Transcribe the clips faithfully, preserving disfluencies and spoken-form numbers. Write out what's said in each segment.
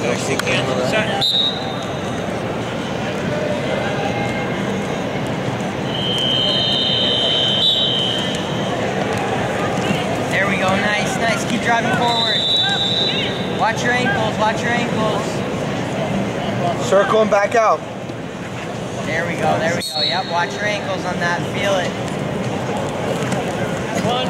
Go stick handle that. There we go, nice, nice. Keep driving forward. Watch your ankles, watch your ankles. Circle and back out. There we go, there we go. Yep, watch your ankles on that. Feel it. One.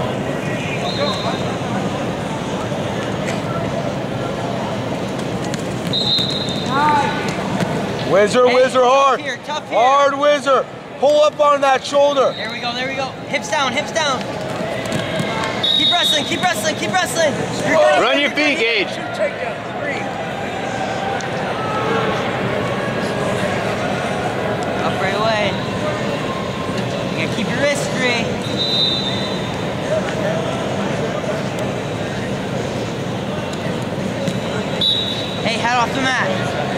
Whizzer, hey, whizzer, hard. Tough here, tough here. Hard whizzer. Pull up on that shoulder. There we go, there we go. Hips down, hips down. Keep wrestling, keep wrestling, keep wrestling. You're good. Run your feet, Gage. Up right away. You gotta keep your wrist free. Hey, head off the mat.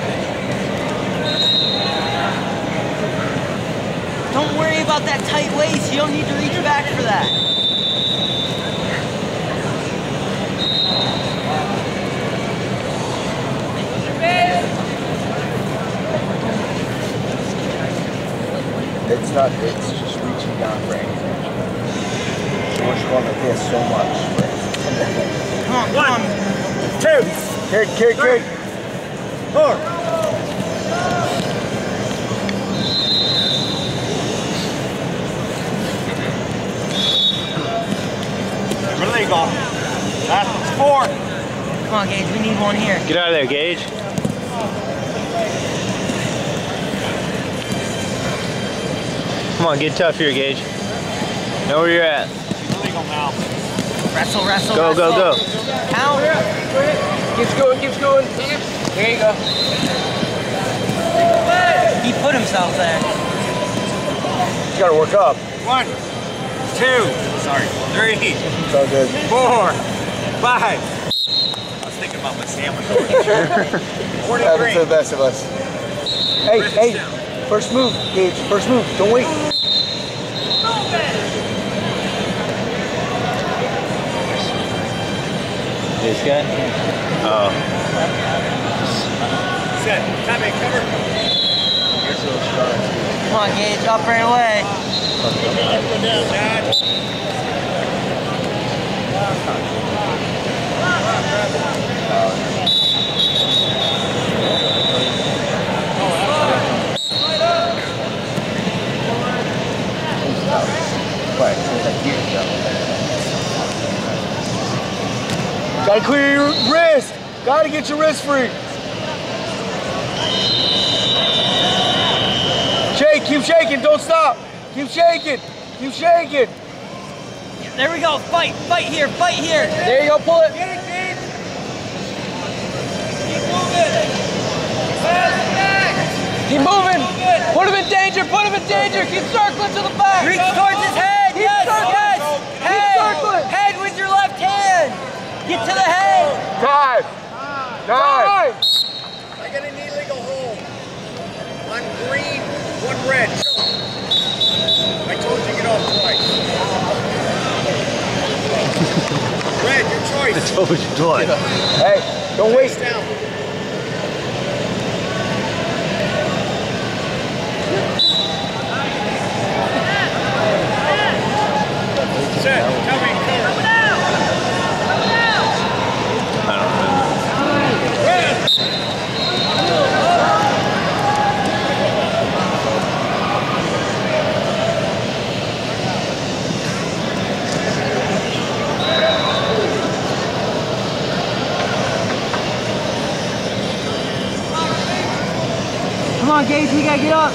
Don't worry about that tight waist. You don't need to reach back for that. It's not, it's just reaching down for anything. George going like this so much. Come on, come on. Two. Kick, kick, kick. Four. Illegal. That's four. Come on, Gage, we need one here. Get out of there, Gage. Come on, get tough here, Gage. Know where you're at. Illegal now. Wrestle, wrestle, Go, wrestle. go, go. Count. Keeps going, keeps going. There you go. He put himself there. You gotta work up. One, two, sorry, three, It's all good. four, five. I was thinking about my sandwich. Happens to the best of us. Hey, hey, first move, Gage. First move. Don't wait. This guy? Oh. Set. Time in, cover. Come on, Gage, up right away. Go down, Dad. Gotta clear your wrist. Gotta get your wrist free. Shake, keep shaking, don't stop. Keep shaking, keep shaking. There we go, fight, fight here, fight here. There you go, pull it. Get it, Gage. Keep moving. Fast back. Keep moving. Put him in danger, put him in danger. Keep circling to the back. Reach towards his head, Keep yes, circling. yes. Keep Head, circling. head with your left hand. Get to the head. Dive. Dive. I got an illegal hold. One green, one red. I told you to get off twice. Red, your choice. I told you twice. Hey, don't waste Face down. Set, coming, cover. I don't know. Red. Come on, Gage, we gotta get up.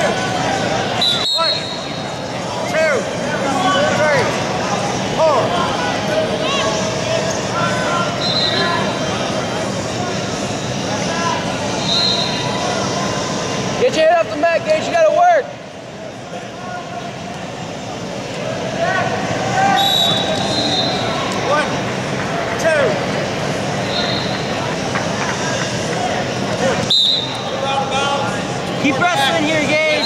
Two, three, four. wrestling here, Gage.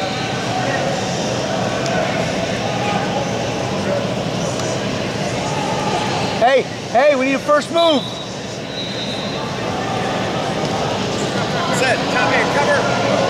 Hey, hey, we need a first move. Set, top hand, cover.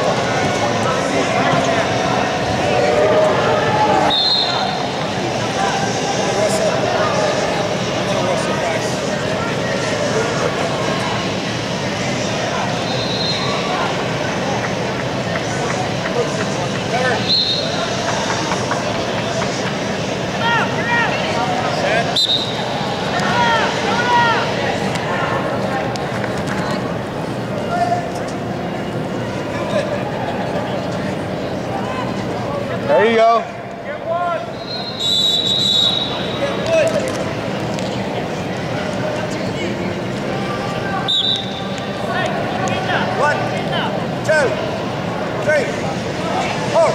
There you go. One, two, three, four.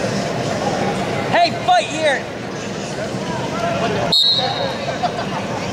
Hey, fight here.